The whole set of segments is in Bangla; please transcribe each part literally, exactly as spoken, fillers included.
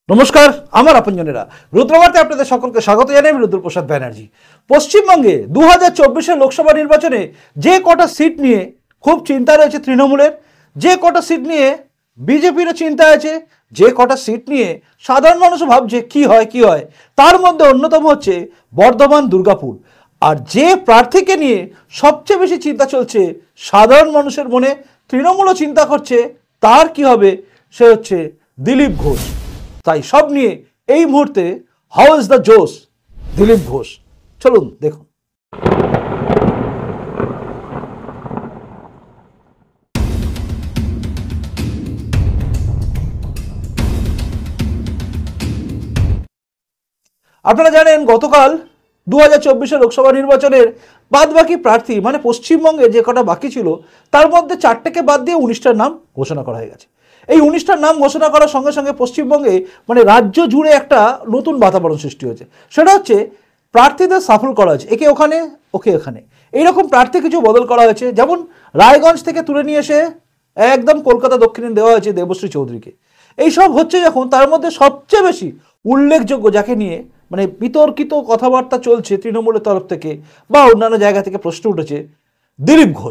নমস্কার, আমার আপনজনেরা রুদ্রবার্তায় আপনাদের সকলকে স্বাগত জানাই। আমি রুদ্রপ্রসাদ ব্যানার্জি। পশ্চিমবঙ্গে দু হাজার চব্বিশের লোকসভা নির্বাচনে যে কটা সিট নিয়ে খুব চিন্তা রয়েছে তৃণমূলের, যে কটা সিট নিয়ে বিজেপিরও চিন্তা আছে, যে কটা সিট নিয়ে সাধারণ মানুষ ভাবছে কি হয় কি হয়, তার মধ্যে অন্যতম হচ্ছে বর্ধমান দুর্গাপুর। আর যে প্রার্থীকে নিয়ে সবচেয়ে বেশি চিন্তা চলছে সাধারণ মানুষের মনে, তৃণমূলও চিন্তা করছে তার কি হবে, সে হচ্ছে দিলীপ ঘোষ। তাই সব নিয়ে এই মুহূর্তে হাউ ইজ দ্য জোশ দিলীপ ঘোষ, চলুন দেখুন। আপনারা জানেন গতকাল দু হাজার চব্বিশের লোকসভা নির্বাচনের বাদ বাকি প্রার্থী মানে পশ্চিমবঙ্গে যে কটা বাকি ছিল তার মধ্যে চারটেকে বাদ দিয়ে উনিশটার নাম ঘোষণা করা হয়ে গেছে। এই উনিশটার নাম ঘোষণা করার সঙ্গে সঙ্গে পশ্চিমবঙ্গে মানে রাজ্য জুড়ে একটা নতুন বাতাবরণ সৃষ্টি হয়েছে। সেটা হচ্ছে প্রার্থীদের সাফল করা হয়েছে, একে ওখানে ওকে এখানে, এইরকম প্রার্থী কিছু বদল করা হয়েছে। যেমন রায়গঞ্জ থেকে তুলে নিয়ে এসে একদম কলকাতা দক্ষিণে দেওয়া হয়েছে দেবশ্রী চৌধুরীকে। এইসব হচ্ছে যখন, তার মধ্যে সবচেয়ে বেশি উল্লেখযোগ্য যাকে নিয়ে মানে বিতর্কিত কথাবার্তা চলছে তৃণমূলের তরফ থেকে বা অন্যান্য জায়গা থেকে প্রশ্ন উঠেছে, দিলীপ ঘোষ।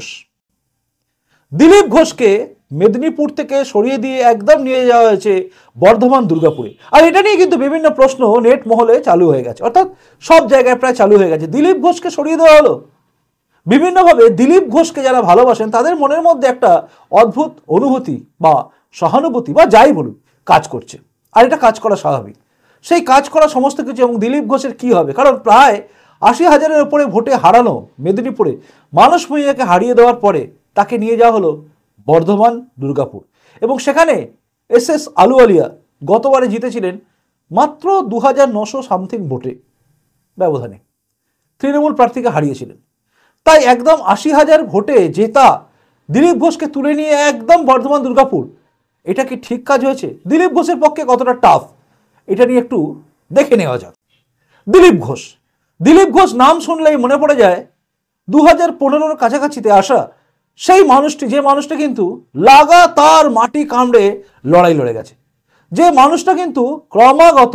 দিলীপ ঘোষকে মেদিনীপুর থেকে সরিয়ে দিয়ে একদম নিয়ে যাওয়া হয়েছে বর্ধমান দুর্গাপুরে। আর এটা নিয়ে কিন্তু বিভিন্ন প্রশ্ন নেট মহলে চালু হয়ে গেছে, অর্থাৎ সব জায়গায় প্রায় চালু হয়ে গেছে। দিলীপ ঘোষকে সরিয়ে দেওয়া হলো। বিভিন্নভাবে দিলীপ ঘোষকে যারা ভালোবাসেন তাদের মনের মধ্যে একটা অদ্ভুত অনুভূতি বা সহানুভূতি বা যাই বলুন কাজ করছে, আর এটা কাজ করা স্বাভাবিক। সেই কাজ করা সমস্ত কিছু এবং দিলীপ ঘোষের কি হবে, কারণ প্রায় আশি হাজারের উপরে ভোটে হারানো মেদিনীপুরে মানস ভূঁইয়াকে হারিয়ে দেওয়ার পরে তাকে নিয়ে যাওয়া হলো বর্ধমান দুর্গাপুর, এবং সেখানে এস এস আলুওয়ালিয়া গতবারে জিতেছিলেন মাত্র দু হাজার নশো সামথিং ভোটে ব্যবধানে তৃণমূল প্রার্থীকে হারিয়েছিলেন। তাই একদম আশি হাজার ভোটে জেতা দিলীপ ঘোষকে তুলে নিয়ে একদম বর্ধমান দুর্গাপুর, এটা কি ঠিক কাজ হয়েছে? দিলীপ ঘোষের পক্ষে কতটা টাফ এটা নিয়ে একটু দেখে নেওয়া যাক। দিলীপ ঘোষ দিলীপ ঘোষ নাম শুনলেই মনে পড়ে যায় দু হাজার পনেরোর কাছাকাছিতে আসা সেই মানুষটি, যে মানুষটা কিন্তু লাগাতার মাটি কামড়ে লড়াই লড়ে গেছে, যে মানুষটা কিন্তু ক্রমাগত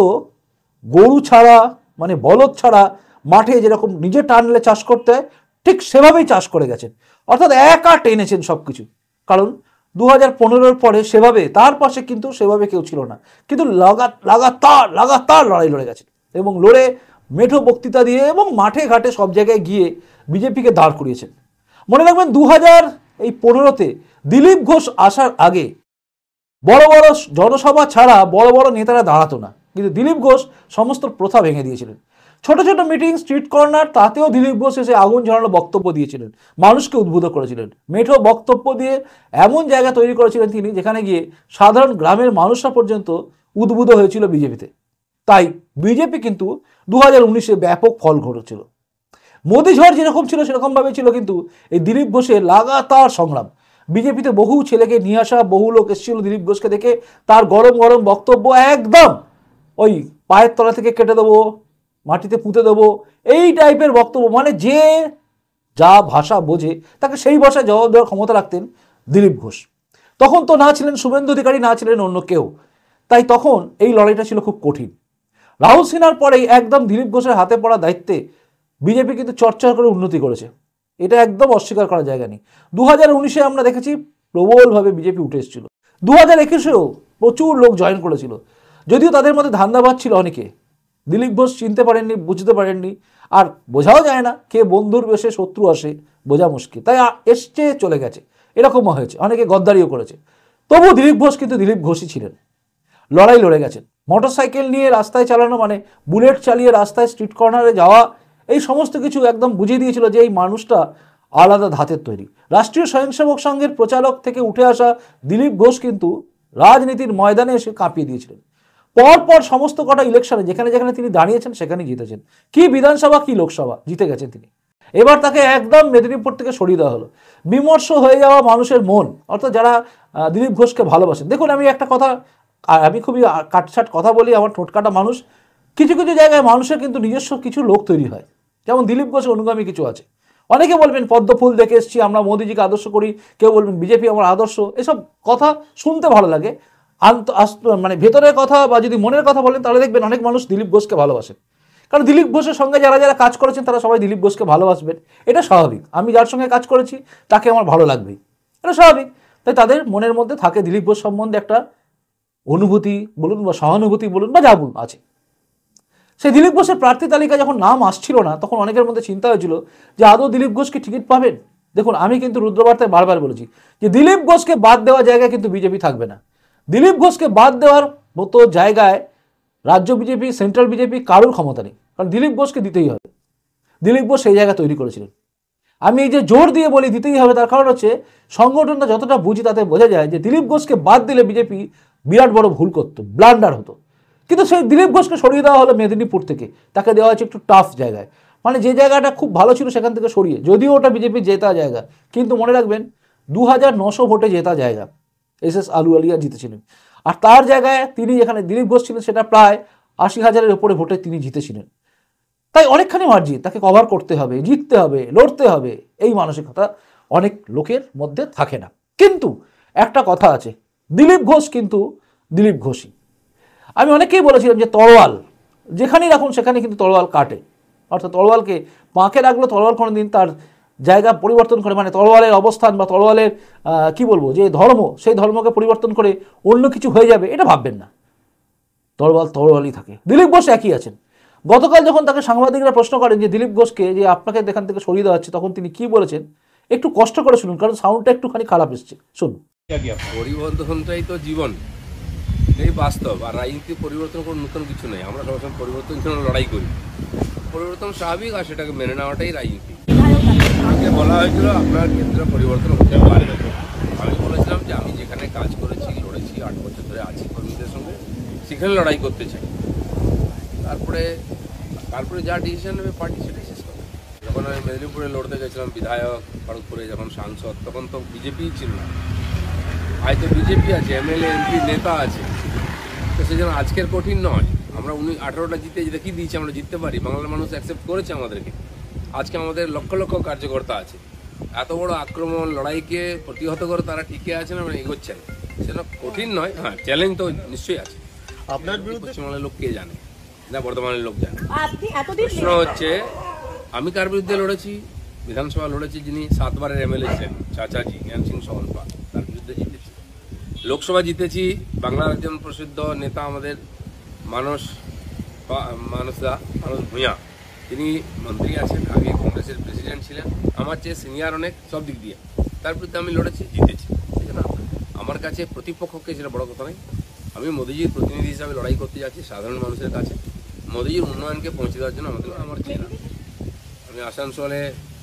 গরু ছাড়া মানে বলদ ছাড়া মাঠে যেরকম নিজে টানলে চাষ করতে ঠিক সেভাবেই চাষ করে গেছেন, অর্থাৎ একা টেনেছেন সব কিছু। কারণ দু হাজার পনেরোর পরে সেভাবে তার পাশে কিন্তু সেভাবে কেউ ছিল না, কিন্তু লাগা লাগাতার লাগাতার লড়াই লড়ে গেছেন এবং লড়ে মেঠো বক্তৃতা দিয়ে এবং মাঠে ঘাটে সব জায়গায় গিয়ে বিজেপিকে দাঁড় করিয়েছেন। মনে রাখবেন দু হাজার এই পনেরোতে দিলীপ ঘোষ আসার আগে বড় বড় জনসভা ছাড়া বড় বড় নেতারা দাঁড়াতো না, কিন্তু দিলীপ ঘোষ সমস্ত প্রথা ভেঙে দিয়েছিলেন। ছোট ছোট মিটিং, স্ট্রিট কর্নার, তাতেও দিলীপ ঘোষ এসে আগুন ঝরানো বক্তব্য দিয়েছিলেন, মানুষকে উদ্বুদ্ধ করেছিলেন। মেঠো বক্তব্য দিয়ে এমন জায়গা তৈরি করেছিলেন তিনি যেখানে গিয়ে সাধারণ গ্রামের মানুষরা পর্যন্ত উদ্বুদ্ধ হয়েছিল বিজেপিতে। তাই বিজেপি কিন্তু দু হাজার উনিশে ব্যাপক ফল ঘটেছিল। মোদী ঝড় যেরকম ছিল সেরকমভাবে ছিল, কিন্তু এই দিলীপ ঘোষের লাগাতার সংগ্রাম, বিজেপিতে বহু ছেলেকে নিয়ে আসা, বহু লোক এসেছিল দিলীপ ঘোষকে দেখে, তার গরম গরম বক্তব্য একদম ওই পায়ের তলা থেকে কেটে দেবো, মাটিতে পুঁতে দেবো, এই টাইপের বক্তব্য, মানে যে যা ভাষা বোঝে তাকে সেই ভাষায় জবাব দেওয়ার ক্ষমতা রাখতেন দিলীপ ঘোষ। তখন তো না ছিলেন শুভেন্দু অধিকারী, না ছিলেন অন্য কেউ, তাই তখন এই লড়াইটা ছিল খুব কঠিন। রাহুল সিনহার পরেই একদম দিলীপ ঘোষের হাতে পড়া দায়িত্বে বিজেপি কিন্তু চর্চা করে উন্নতি করেছে, এটা একদম অস্বীকার করার জায়গা নেই। দু হাজার উনিশে আমরা দেখেছি প্রবলভাবে বিজেপি উঠে এসেছিল, দু হাজার একুশেও প্রচুর লোক জয়েন করেছিল, যদিও তাদের মধ্যে ধান্দাবাজ ছিল অনেকে। দিলীপ ঘোষ চিনতে পারেননি, বুঝতে পারেননি, আর বোঝাও যায় না কে বন্ধুর বেশে শত্রু আসে বোঝা মুশকিল, তাই এসছে চলে গেছে, এরকমও হয়েছে, অনেকে গদ্দারিও করেছে। তবু দিলীপ ঘোষ কিন্তু দিলীপ ঘোষই ছিলেন, লড়াই লড়ে গেছেন। মোটর সাইকেল নিয়ে রাস্তায় চালানো মানে বুলেট চালিয়ে রাস্তায় স্ট্রিট কর্নারে যাওয়া, এই সমস্ত কিছু একদম বুঝিয়ে দিয়েছিল যে এই মানুষটা আলাদা ধাতের তৈরি। রাষ্ট্রীয় স্বয়ংসেবক সংঘের প্রচারক থেকে উঠে আসা দিলীপ ঘোষ কিন্তু রাজনীতির ময়দানে এসে কাঁপিয়ে দিয়েছিলেন। পরপর সমস্ত কটা ইলেকশনে যেখানে যেখানে তিনি দাঁড়িয়েছেন সেখানেই জিতেছেন, কি বিধানসভা কি লোকসভা জিতে গেছেন তিনি। এবার তাকে একদম মেদিনীপুর থেকে সরিয়ে দেওয়া হলো। বিমর্ষ হয়ে যাওয়া মানুষের মন, অর্থাৎ যারা দিলীপ ঘোষকে ভালোবাসেন। দেখুন, আমি একটা কথা, আমি খুবই কাটছাট কথা বলি, আমার ঠোঁটকাটা মানুষ, কিছু কিছু জায়গায় মানুষের কিন্তু নিজস্ব কিছু লোক তৈরি হয়, যেমন দিলীপ ঘোষের অনুগামী কিছু আছে। অনেকে বলবেন পদ্ম ফুল দেখে এসেছি, আমরা মোদিজিকে আদর্শ করি, কেউ বলবেন বিজেপি আমার আদর্শ, এসব কথা শুনতে ভালো লাগে। আন্ত মানে ভেতরের কথা বা যদি মনের কথা বলেন তাহলে দেখবেন অনেক মানুষ দিলীপ ঘোষকে ভালোবাসেন, কারণ দিলীপ ঘোষের সঙ্গে যারা যারা কাজ করেছেন তারা সবাই দিলীপ ঘোষকে ভালোবাসবেন, এটা স্বাভাবিক। আমি যার সঙ্গে কাজ করেছি তাকে আমার ভালো লাগবেই, এটা স্বাভাবিক। তাই তাদের মনের মধ্যে থাকে দিলীপ ঘোষ সম্বন্ধে একটা অনুভূতি বলুন বা সহানুভূতি বলুন বা যা বলুন আছে। সেই দিলীপ ঘোষের প্রার্থী তালিকায় যখন নাম আসছিল না তখন অনেকের মধ্যে চিন্তা হয়েছিল যে আদৌ দিলীপ ঘোষ কি টিকিট পাবেন। দেখুন, আমি কিন্তু রুদ্রবার্তায় বারবার বলেছি যে দিলীপ ঘোষকে বাদ দেওয়া জায়গায় কিন্তু বিজেপি থাকবে না। দিলীপ ঘোষকে বাদ দেওয়ার মতো জায়গায় রাজ্য বিজেপি, সেন্ট্রাল বিজেপি কারোর ক্ষমতা নেই, কারণ দিলীপ ঘোষকে দিতেই হবে। দিলীপ ঘোষ সেই জায়গা তৈরি করেছিলেন। আমি এই যে জোর দিয়ে বলি দিতেই হবে, তার কারণ হচ্ছে সংগঠনটা যতটা বুঝি তাতে বোঝা যায় যে দিলীপ ঘোষকে বাদ দিলে বিজেপি বিরাট বড় ভুল করতো, ব্লান্ডার হতো। কিন্তু সেই দিলীপ ঘোষকে সরিয়ে দেওয়া হলো মেদিনীপুর থেকে, তাকে দেওয়া হয়েছে একটু টাফ জায়গায়, মানে যে জায়গাটা খুব ভালো ছিল সেখান থেকে সরিয়ে, যদিও ওটা বিজেপির জেতা জায়গা, কিন্তু মনে রাখবেন দু হাজার নশো ভোটে জেতা জায়গা, এস এস আলুওয়ালিয়া জিতেছিলেন। আর তার জায়গায় তিনি যেখানে দিলীপ ঘোষ ছিলেন সেটা প্রায় আশি হাজারের উপরে ভোটে তিনি জিতেছিলেন। তাই অনেকখানি মার্জিন, তাকে কভার করতে হবে, জিততে হবে, লড়তে হবে, এই মানসিকতা অনেক লোকের মধ্যে থাকে না। কিন্তু একটা কথা আছে, দিলীপ ঘোষ কিন্তু দিলীপ ঘোষই। আমি অনেকেই বলেছিলাম যে তরোয়াল যেখানেই রাখুন সেখানে কিন্তু তরোয়াল কাটে, অর্থাৎ তরোয়ালকে বাঁকে রাখলে তরোয়াল কোনো দিন তার জায়গা পরিবর্তন করে, মানে তরোয়ালের অবস্থান বা তরোয়ালের কি বলবো যে ধর্ম, সেই ধর্মকে পরিবর্তন করে অন্য কিছু হয়ে যাবে, এটা ভাববেন না। তরোয়াল তরোয়ালই থাকে। দিলীপ ঘোষ একই আছেন। গতকাল যখন তাকে সাংবাদিকরা প্রশ্ন করেন যে দিলীপ ঘোষকে যে আপনাকে এখান থেকে সরিয়ে দেওয়া হচ্ছে, তখন তিনি কি বলেছেন একটু কষ্ট করে শুনুন, কারণ সাউন্ডটা একটুখানি খারাপ এসছে, শুনুন। পরিবর্তনটাই তো জীবন, এই বাস্তব। আর রাজনীতি পরিবর্তন কোনো নতুন কিছু নেই, আমরা সবসময় পরিবর্তন জন্য লড়াই করি। পরিবর্তন স্বাভাবিক, আর সেটাকে মেনে নেওয়াটাই রাজনীতি। আমাকে বলা হয়েছিল আপনার ক্ষেত্রে পরিবর্তন হতে পারে, আমি বলেছিলাম যে আমি যেখানে কাজ করেছি, লড়েছি, আট বছর ধরে আছি কর্মীদের সঙ্গে, সেখানে লড়াই করতে চাই। তারপরে তারপরে যা ডিসিশন নেবে পার্টি সেটাই শেষ করে। যখন আমি মেদিনীপুরে লড়তে গেছিলাম বিধায়ক, খড়গপুরে যখন সাংসদ, তখন তো বিজেপিই ছিল না। হয়তো বিজেপি আছে, এমএলএ এমপি নেতা আছে, তো সেই জন্য আজকের কঠিন নয়। আমরা উনি আঠারোটা জিতে দেখিয়ে দিয়েছি আমরা জিততে পারি, বাংলার মানুষ অ্যাকসেপ্ট করেছে আমাদেরকে। আজকে আমাদের লক্ষ লক্ষ কার্যকর্তা আছে, এত বড় আক্রমণ লড়াইকে প্রতিহত করে তারা টিকে আছেন, আমরা এগোচ্ছেন, সেটা কঠিন নয়। হ্যাঁ, চ্যালেঞ্জ তো নিশ্চয়ই আছে। আপনার বিরুদ্ধে পশ্চিমবাংলার লোক কে জানে না, বর্ধমানের লোক জানে। প্রশ্ন হচ্ছে আমি কার বিরুদ্ধে লড়েছি? বিধানসভা লড়েছি যিনি সাতবারের এমএলএ ছিলেন, চাচাজি জ্ঞান সিং সওয়ালপা, তার বিরুদ্ধে জিতেছি। লোকসভা জিতেছি বাংলার একজন প্রসিদ্ধ নেতা আমাদের মানস মানসদা মানস ভূঁইয়া, তিনি মন্ত্রী আছেন, আগে কংগ্রেসের প্রেসিডেন্ট ছিলেন, আমার চেয়ে সিনিয়র অনেক সব দিক দিয়ে, তার বিরুদ্ধে আমি লড়েছি, জিতেছি। ঠিক না? আমার কাছে প্রতিপক্ষকে সেটা বড় কথা নয়। আমি মোদিজির প্রতিনিধি হিসাবে লড়াই করতে যাচ্ছি সাধারণ মানুষের কাছে, মোদিজির উন্নয়নকে পৌঁছে দেওয়ার জন্য আমাদের আমার চেনা। আমি আসানসোলে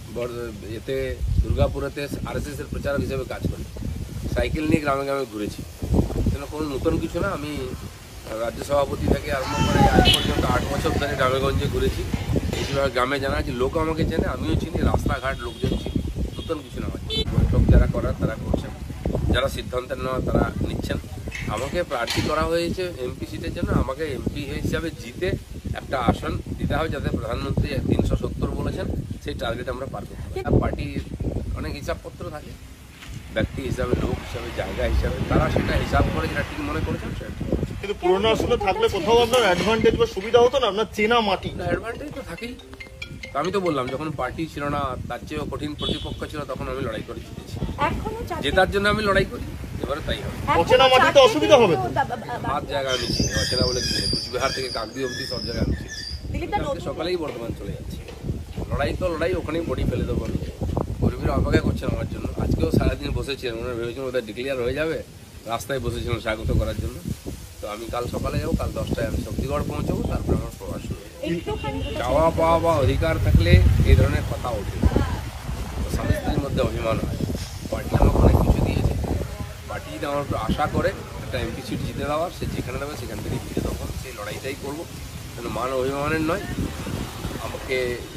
এতে দুর্গাপুরেতে আরএসএস এর প্রচারক হিসেবে কাজ করি, সাইকেল নিয়ে গ্রামে গ্রামে ঘুরেছি। যেন কোনো নতুন কিছু না, আমি রাজ্য সভাপতি থেকে আরম্ভ করে আজ পর্যন্ত আট বছর ধরে গ্রামেগঞ্জে ঘুরেছি। বেশিরভাগ গ্রামে জানা আছে, লোক আমাকে চেনে, আমিও চিনি, রাস্তাঘাট লোকজন চিনি, নতুন কিছু না। বৈঠক যারা করার তারা করছেন, যারা সিদ্ধান্ত নেওয়া তারা নিচ্ছেন। আমাকে প্রার্থী করা হয়েছে এমপি সিটের জন্য, আমাকে এমপি হিসাবে জিতে একটা আসন দিতে হবে, যাতে প্রধানমন্ত্রী তিনশো সত্তর বলেছেন সেই টার্গেট আমরা পার করতে পারি। পার্টির অনেক হিসাবপত্র থাকে, ব্যক্তি হিসাবে, লোক হিসাবে, জায়গা হিসাবে, তারা সেটা হিসাব করে যেটা ঠিক মনে করেছেন সেটা। কিন্তু পুরোনো আসলে থাকলে কোথাও আপনার অ্যাডভান্টেজ বা সুবিধা হতো না, আপনার চেনা মাটি। অ্যাডভান্টেজ তো থাকেই, আমি তো বললাম যখন পার্টি ছিল না, তার চেয়েও কঠিন প্রতিপক্ষ ছিল, তখন আমি লড়াই করে জিতেছি। জেতার জন্য আমি লড়াই করি, এবারে তাই হবে। অচেনা মাটিতে অসুবিধা হবে তো, হাত জায়গা আমি চিনি, অচেনা বলে কিছু নেই। কুচবিহার থেকে কাকদ্বীপ অবধি সব জায়গায় আমি চিনি। সকালেই বর্ধমান চলে যাচ্ছি, লড়াই তো লড়াই, ওখানেই বডি ফেলে দেবো আমি। কর্মীরা অপেক্ষা করছেন আমার জন্য, আজকেও সারাদিন বসেছিলেন, ওনারা ভেবেছেন ওদের ডিক্লিয়ার হয়ে যাবে, রাস্তায় বসেছিলেন স্বাগত করার জন্য। তো আমি কাল সকালে যাবো, কাল দশটায় আমি শক্তিগড় পৌঁছাবো, তারপরে আমার প্রবাস শুরু হবে। চাওয়া পাওয়া বা অধিকার থাকলে এই ধরনের কথা ওঠে, স্বামী স্ত্রীর মধ্যে অভিমান হয়। পার্টি আমাকে অনেক কিছু দিয়েছে, পার্টি যদি আমার একটু আশা করে একটা এমপি সিট জিতে দেওয়ার, সে যেখানে দেবে সেখান থেকে জিতে তখন সেই লড়াইটাই করবো। কিন্তু মান অভিমানের নয়, আমাকে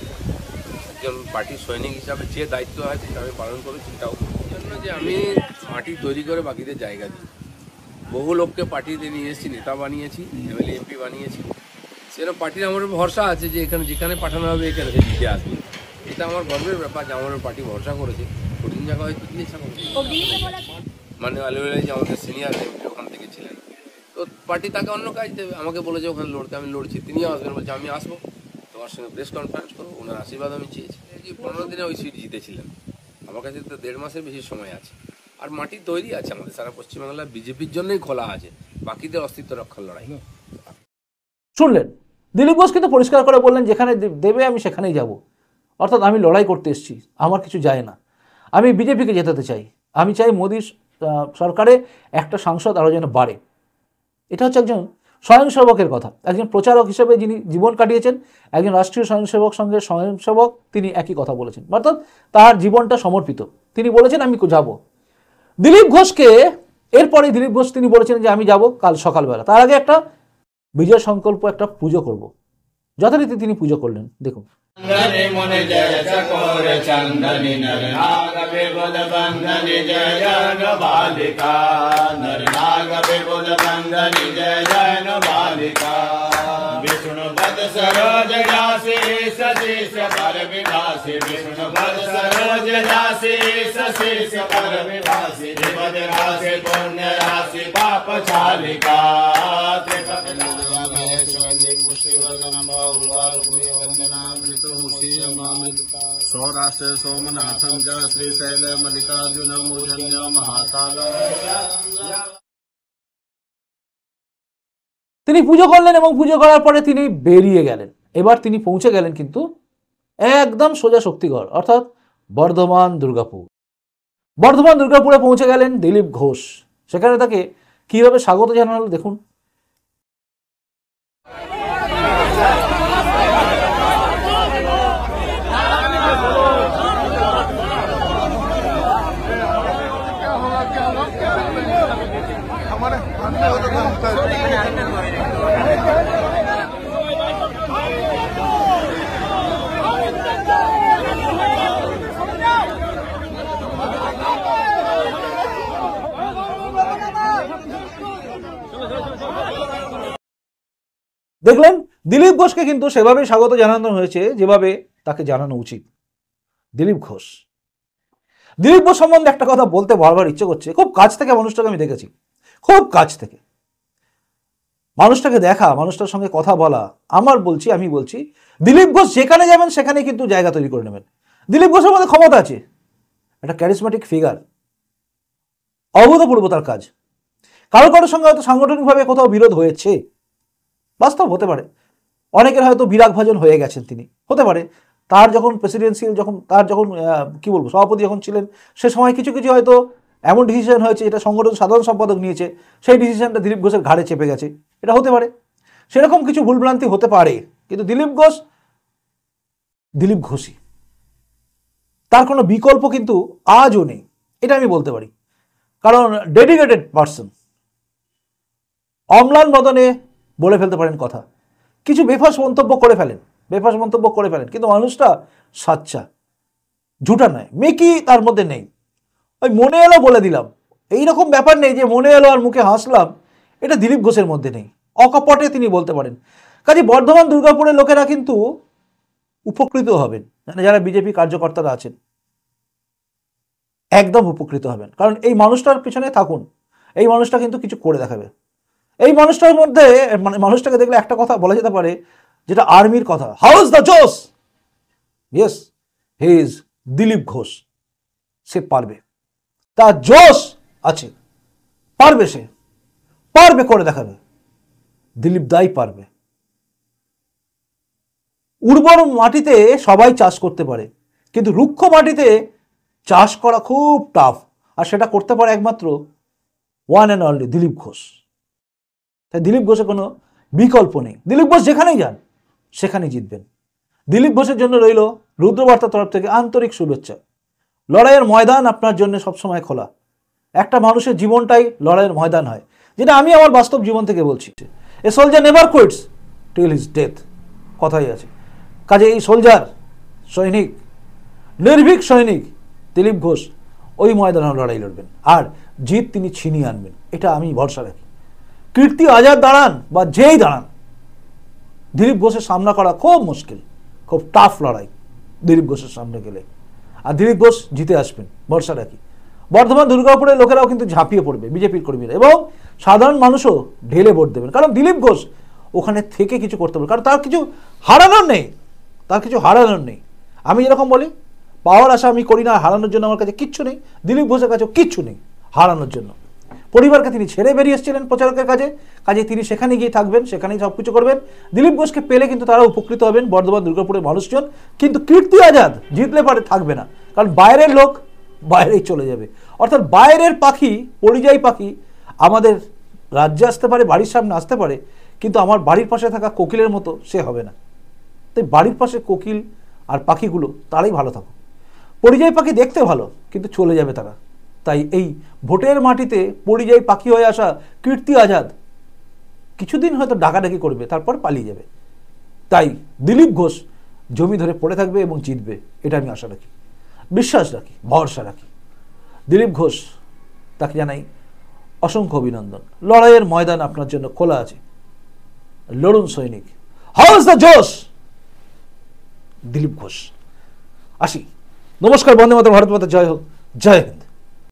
একজন পার্টির সৈনিক হিসাবে যে দায়িত্ব হয় সেটা আমি পালন করি। চিন্তাও জন্য যে আমি মাটি তৈরি করে বাকিদের জায়গা দিই, বহু লোককে পার্টিতে নিয়ে এসেছি, নেতা বানিয়েছি, এমএলএ এমপি বানিয়েছি। সেরকম পার্টির আমার ভরসা আছে যে এখানে যেখানে পাঠানো হবে এখানে সে জিতে আসবে, এটা আমার গর্বের ব্যাপার যে আমার পার্টি ভরসা করেছে। কঠিন জায়গা হয়তো দিয়েছে আমাকে, মানে আলুওয়ালি যে আমাদের সিনিয়র এমপি ওখান থেকে ছিলেন, পার্টি তাকে অন্য কাজ দেবে, আমাকে বলেছে ওখানে লড়তে, আমি লড়ছি, তিনিও আসবেন, বলছে আমি আসবো, তোমার সঙ্গে প্রেস কনফারেন্স করবো, ওনার আশীর্বাদ আমি চেয়েছি। এই যে পনেরো দিনে ওই সিট জিতেছিলেন, আমার কাছে তো দেড় মাসের বেশি সময় আছে, আর মাটি তৈরি আছে আমাদের সারা পশ্চিমবাংলা, বিজেপির জন্যই খোলা আছে, বাকিদের অস্তিত্ব রক্ষার লড়াই। শুনলেন, দিলীপ ঘোষ কিন্তু পরিষ্কার করে বললেন যেখানে দেবে আমি সেখানেই যাব, অর্থাৎ আমি লড়াই করতে এসেছি, আমার কিছু যায় না, আমি বিজেপিকে জেতাতে চাই, আমি চাই মোদির সরকারে একটা সাংসদ আরও যেন বাড়ে। এটা হচ্ছে একজন স্বয়ংসেবকের কথা, একজন প্রচারক হিসেবে যিনি জীবন কাটিয়েছেন, একজন রাষ্ট্রীয় স্বয়ংসেবক সঙ্গে স্বয়ংসেবক, তিনি একই কথা বলেছেন, অর্থাৎ তার জীবনটা সমর্পিত। তিনি বলেছেন আমি যাব। দিলীপ ঘোষকে এরপরে দিলীপ ঘোষ তিনি বলেছেন যে আমি যাব কাল সকালবেলা, তার আগে একটা বিজয় সংকল্প, একটা পুজো করব। যথারীতি তিনি পুজো করলেন, দেখুন। विष्णु पद सरोज जासी सशीष पर विभासी, विष्णु पद सरोज जासी सशीष पर विभासी, विपद राशि पुण्य राशि पाप चालिका, सौराष्ट्र सोमनाथम च श्रीशैल मल्लिकार्जुन मूर्धन्य महाकाल। তিনি পুজো করলেন এবং পুজো করার পরে তিনি বেরিয়ে গেলেন। এবার তিনি পৌঁছে গেলেন কিন্তু একদম সোজা শক্তিগড়, অর্থাৎ বর্ধমান দুর্গাপুর। বর্ধমান দুর্গাপুরে পৌঁছে গেলেন দিলীপ ঘোষ। সেখানে তাকে কিভাবে স্বাগত জানালো দেখুন। দেখলেন, দিলীপ ঘোষকে কিন্তু সেভাবে স্বাগত জানানো হয়েছে যেভাবে তাকে জানানো উচিত। দিলীপ ঘোষ দিলীপ ঘোষ সম্বন্ধে একটা কথা বলতে বারবার ইচ্ছে করছে। খুব কাছ থেকে মানুষটাকে আমি দেখেছি, খুব কাছ থেকে মানুষটাকে দেখা, মানুষটার সঙ্গে কথা বলা। আমার বলছি আমি বলছি দিলীপ ঘোষ যেখানে যাবেন সেখানে কিন্তু জায়গা তৈরি করে নেবেন। দিলীপ ঘোষের মধ্যে ক্ষমতা আছে, একটা ক্যারিসমেটিক ফিগার, অভূতপূর্ব তার কাজ। কারো কারোর সঙ্গে হয়তো সাংগঠনিকভাবে কোথাও বিরোধ হয়েছে, বাস্তব হতে পারে। অনেকের হয়তো বিরাগ ভাজন হয়ে গেছেন তিনি, হতে পারে। তার যখন প্রেসিডেন্সিয়াল যখন তার যখন কি বলবো সভাপতি যখন ছিলেন সে সময় কিছু কিছু হয়তো এমন ডিসিশন হয়েছে যেটা সংগঠন সাধারণ সম্পাদক নিয়েছে, সেই ডিসিশনটা দিলীপ ঘোষের ঘাড়ে চেপে গেছে, এটা হতে পারে। সেরকম কিছু ভুলভ্রান্তি হতে পারে, কিন্তু দিলীপ ঘোষ দিলীপ ঘোষই, তার কোনো বিকল্প কিন্তু আজও নেই, এটা আমি বলতে পারি। কারণ ডেডিকেটেড পার্সন, অম্লান বদনে বলে ফেলতে পারেন কথা, কিছু বেফাস মন্তব্য করে ফেলেন, বেফাস মন্তব্য করে ফেলেন, কিন্তু মানুষটা সাচ্চা, ঝুটা নয়, মেকি তার মধ্যে নেই। ওই মনে এলো বলে দিলাম, এইরকম ব্যাপার নেই যে মনে এলো আর মুখে হাসলাম, এটা দিলীপ ঘোষের মধ্যে নেই। অকপটে তিনি বলতে পারেন। কাজে বর্ধমান দুর্গাপুরের লোকেরা কিন্তু উপকৃত হবেন, যারা বিজেপি কার্যকর্তারা আছেন একদম উপকৃত হবেন। কারণ এই মানুষটার পিছনে থাকুন, এই মানুষটা কিন্তু কিছু করে দেখাবে। এই মানুষটার মধ্যে মানে মানুষটাকে দেখলে একটা কথা বলা যেতে পারে, যেটা আর্মির কথা, how is the josh. Yes, he is Dilip Ghosh. সে পারবে, তার জোশ আছে, পারবে, সে পারবে, করে দেখাবে। দিলীপ দাই পারবে। উর্বর মাটিতে সবাই চাষ করতে পারে, কিন্তু রুক্ষ মাটিতে চাষ করা খুব টাফ, আর সেটা করতে পারে একমাত্র one and only Dilip Ghosh. তাই দিলীপ ঘোষের কোনো বিকল্প নেই। দিলীপ ঘোষ যেখানেই যান সেখানেই জিতবেন। দিলীপ ঘোষের জন্য রইল রুদ্রবার্তার তরফ থেকে আন্তরিক শুভেচ্ছা। লড়াইয়ের ময়দান আপনার জন্য সবসময় খোলা। একটা মানুষের জীবনটাই লড়াইয়ের ময়দান হয়, যেটা আমি আমার বাস্তব জীবন থেকে বলছি। A soldier never quits till his death, কথাই আছে। কাজে এই সোলজার, সৈনিক, নির্ভীক সৈনিক দিলীপ ঘোষ ওই ময়দানে লড়াই লড়বেন, আর জিত তিনি ছিনিয়ে আনবেন, এটা আমি ভরসা রাখি। কীর্তি আজাদ দাঁড়ান বা যেই দাঁড়ান, দিলীপ ঘোষের সামনা করা খুব মুশকিল, খুব টাফ লড়াই দিলীপ ঘোষের সামনে গেলে। আর দিলীপ ঘোষ জিতে আসবেন, ভরসা রাখি। বর্ধমান দুর্গাপুরের লোকেরাও কিন্তু ঝাঁপিয়ে পড়বে বিজেপির কর্মীরা, এবং সাধারণ মানুষও ঢেলে ভোট দেবেন, কারণ দিলীপ ঘোষ ওখানে থেকে কিছু করতে পারবে, কারণ তার কিছু হারানোর নেই, তার কিছু হারানোর নেই। আমি যেরকম বলি পাওয়ার আশা আমি করি না, হারানোর জন্য আমার কাছে কিচ্ছু নেই, দিলীপ ঘোষের কাছেও কিচ্ছু নেই হারানোর জন্য। পরিবারকে তিনি ছেড়ে বেরিয়ে এসেছিলেন প্রচারকের কাজে, কাজে তিনি সেখানে গিয়ে থাকবেন, সেখানেই সব কিছু করবেন। দিলীপ ঘোষকে পেলে কিন্তু তারা উপকৃত হবেন বর্ধমান দুর্গাপুরের মানুষজন, কিন্তু কীর্তি আজাদ জিতলে পারে থাকবে না, কারণ বাইরের লোক বাইরেই চলে যাবে। অর্থাৎ বাইরের পাখি, পরিযায়ী পাখি আমাদের রাজ্যে আসতে পারে, বাড়ির সামনে আসতে পারে, কিন্তু আমার বাড়ির পাশে থাকা কোকিলের মতো সে হবে না। তাই বাড়ির পাশে কোকিল আর পাখিগুলো তারাই ভালো থাকুক। পরিযায়ী পাখি দেখতে ভালো, কিন্তু চলে যাবে তারা। তাই এই ভোটের মাটিতে পরিযায়ী পাখি হয়ে আসা কীর্তি আজাদ কিছুদিন হয়তো ডাকাডাকি করবে, তারপর পালিয়ে যাবে। তাই দিলীপ ঘোষ জমি ধরে পড়ে থাকবে এবং জিতবে, এটা আমি আশা রাখি, বিশ্বাস রাখি, ভরসা রাখি। দিলীপ ঘোষ, তাকে জানাই অসংখ্য অভিনন্দন। লড়াইয়ের ময়দান আপনার জন্য খোলা আছে, লড়ুন সৈনিক। হাউ ইজ দ্য জোশ? দিলীপ ঘোষ। আসি, নমস্কার, বন্দে মাতরম, ভারত মাতা জয় হোক, জয় হিন্দ।